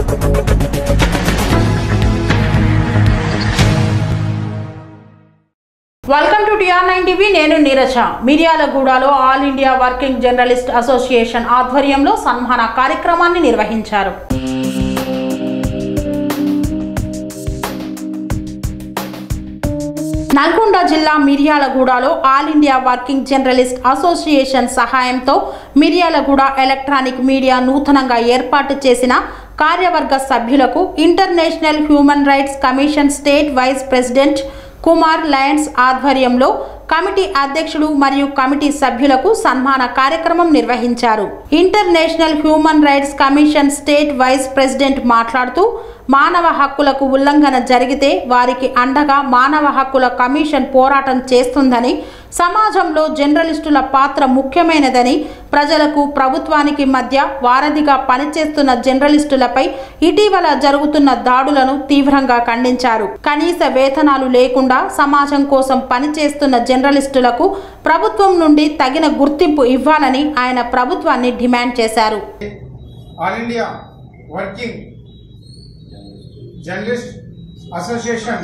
Welcome to TR9 TV. నేను నీరజ. మిర్యాలగూడలో all India working journalist association ఆధ్వర్యంలో సన్మాన కార్యక్రమాన్ని నిర్వహించారు. నల్గొండ జిల్లా మిర్యాలగూడలో all India working journalist association సహాయంతో మిర్యాలగూడ ఎలక్ట్రానిక్ మీడియా నూతనంగా ఏర్పాటు చేసిన కార్యవర్గ సభ్యులకు international human rights commission state vice president Kumar lions ఆధ్వర్యంలో కమిటీ అధ్యక్షుడు మరియు కమిటీ సభ్యులకు సన్మాన కార్యక్రమం నిర్వహించారు. International human rights commission state vice president మాట్లాడుతూ మానవ హక్కులకు ఉల్లంఘన జరిగితే వారికి అండగా మానవ హక్కుల కమిషన్ పోరాటం చేస్తుందని, సమాజంలో జర్నలిస్టుల పాత్ర ముఖ్యమైనదని, ప్రజలకు ప్రభుత్వానికి మధ్య వారధిగా పనిచేస్తున్న జర్నలిస్టులపై ఇటీవల జరుగుతున్న దాడులను తీవ్రంగా ఖండించారు. కనీస వేతనాలు లేకుండా సమాజం కోసం పనిచేస్తున్న జర్నలిస్టులకు ప్రభుత్వం నుండి తగిన గుర్తింపు ఇవ్వాలని ఆయన ప్రభుత్వాన్ని డిమాండ్ చేశారు. All India working journalist association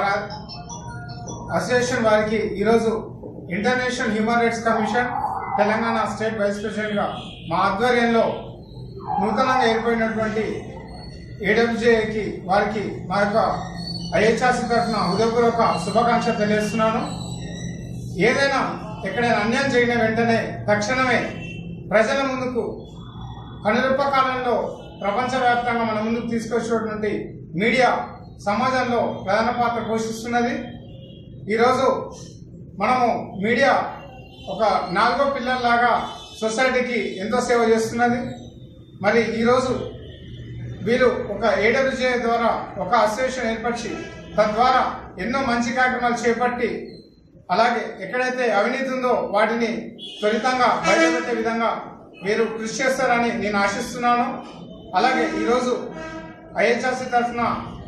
వారికి ఈరోజు international human rights commission Telangana state vice ప్రెసిడెంట్గా మా ఆధ్వర్యంలో నూతనంగా ఏర్పడినటువంటి ఏడబ్ల్యూజేకి వారికి మా యొక్క ఐహెచ్ఆర్సీ తరఫున హృదయపూర్వక శుభాకాంక్షలు తెలియజేస్తున్నాను. ఏదైనా ఎక్కడైనా అన్యాయం జరిగిన వెంటనే తక్షణమే ప్రజల ముందుకు కనురెప్ప కాలంలో ప్రపంచవ్యాప్తంగా మన ముందుకు తీసుకొచ్చినటువంటి మీడియా సమాజంలో ప్రధాన పాత్ర పోషిస్తున్నది. ఈరోజు మనము మీడియా ఒక నాలుగో పిల్లల్లాగా సొసైటీకి ఎంతో సేవ చేస్తున్నది. మరి ఈరోజు వీరు ఒక ఏడబ్ల్యూజే ద్వారా ఒక అసోసియేషన్ ఏర్పరిచి తద్వారా ఎన్నో మంచి కార్యక్రమాలు చేపట్టి అలాగే ఎక్కడైతే అవినీతి ఉందో వాటిని త్వరితంగా బయటపెట్టే విధంగా వీరు కృషి చేస్తారని నేను ఆశిస్తున్నాను. అలాగే ఈరోజు ఐహెచ్ఆర్సీ తరఫున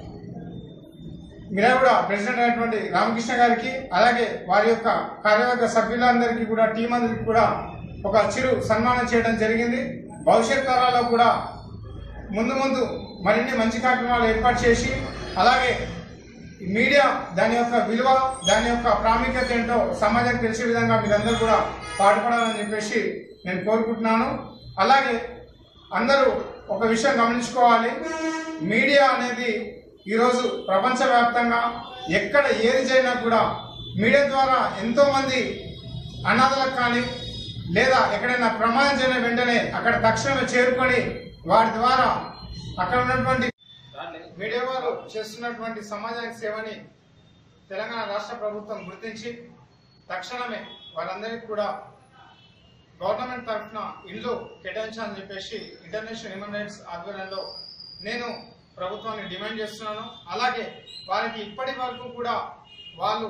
మిర్యాలగూడ ప్రెసిడెంట్ అయినటువంటి రామకృష్ణ గారికి అలాగే వారి యొక్క కార్యవర్గ సభ్యులందరికీ కూడా టీం అందరికీ కూడా ఒక చిరు సన్మానం చేయడం జరిగింది. భవిష్యత్ తరాల్లో కూడా ముందు మరిన్ని మంచి కార్యక్రమాలు ఏర్పాటు చేసి అలాగే మీడియా దాని యొక్క విలువ దాని యొక్క ప్రాముఖ్యత ఏంటో సమాజానికి తెలిసే విధంగా మీరందరూ కూడా పాటుపడాలని చెప్పేసి నేను కోరుకుంటున్నాను. అలాగే అందరూ ఒక విషయం గమనించుకోవాలి, మీడియా అనేది ఈరోజు ప్రపంచవ్యాప్తంగా ఎక్కడ ఏది జరిగినా కూడా మీడియా ద్వారా ఎంతోమంది అనాథలకు కానీ లేదా ఎక్కడైనా ప్రమాదం జరిగిన వెంటనే అక్కడ తక్షణమే చేరుకొని వాటి ద్వారా అక్కడ ఉన్నటువంటి మీడియా వారు చేస్తున్నటువంటి సమాజానికి సేవని తెలంగాణ రాష్ట్ర ప్రభుత్వం గుర్తించి తక్షణమే వారందరికీ కూడా గవర్నమెంట్ తరఫున ఇల్లు కేటాయించాలని చెప్పేసి ఇంటర్నేషనల్ హ్యూమన్ రైట్స్ ఆధ్వర్యంలో నేను ప్రభుత్వాన్ని డిమాండ్ చేస్తున్నాను. అలాగే వారికి ఇప్పటి వరకు కూడా వాళ్ళు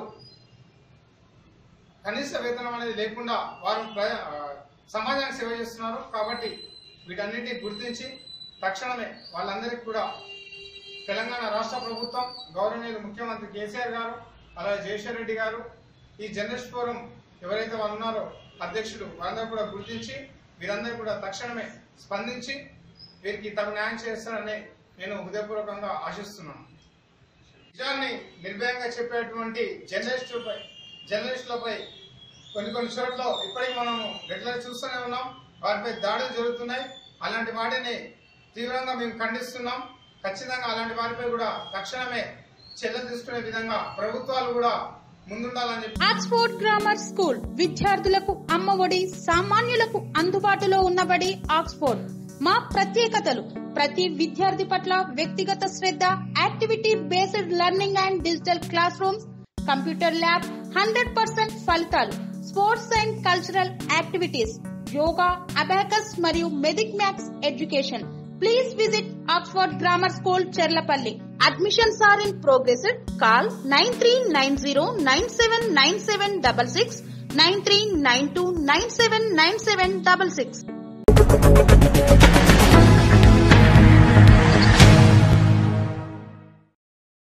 కనీస వేతనం అనేది లేకుండా వారు సమాజానికి సేవ చేస్తున్నారు. కాబట్టి వీటన్నిటిని గుర్తించి తక్షణమే వాళ్ళందరికీ కూడా తెలంగాణ రాష్ట్ర ప్రభుత్వం గౌరవనీయులు ముఖ్యమంత్రి కేసీఆర్ గారు అలాగే జయశేఖర్ రెడ్డి గారు ఈ జర్నలిస్ట్ ఫోరం ఎవరైతే వాళ్ళు ఉన్నారో అధ్యక్షుడు వారందరూ కూడా గుర్తించి వీరందరూ కూడా తక్షణమే స్పందించి వీరికి తగు న్యాయం చేస్తారని నేను హృదయపూర్వకంగా ఆశిస్తున్నాను. నిజాన్ని నిర్భయంగా చెప్పేటువంటి జర్నలిస్టులపై కొన్ని చోట్ల ఇప్పటికీ మనము రెగ్యులర్ చూస్తూనే ఉన్నాం. వారిపై దాడులు జరుగుతున్నాయి. అలాంటి వాటిని తీవ్రంగా మేము ఖండిస్తున్నాం. ఖచ్చితంగా అలాంటి వారిపై కూడా తక్షణమే చర్యలు తీసుకునే విధంగా ప్రభుత్వాలు కూడా ముందుండాలని చెప్పి ఆక్స్ఫోర్డ్ గ్రామర్ స్కూల్ విద్యార్థులకు అమ్మఒడి, సామాన్యులకు అందుబాటులో ఉన్నబడి ఆక్స్ఫోర్డ్. మా ప్రత్యేకతలు: ప్రతి విద్యార్థి పట్ల వ్యక్తిగత శ్రద్ధ, activity based learning and digital classrooms, computer lab, 100% ఫలితాలు, sports and cultural activities, yoga, abacus మరియు Vedic maths education. Please visit Oxford Grammar School, Cherlapalli. Admissions are in progress. Call 9390979766, 9392979766.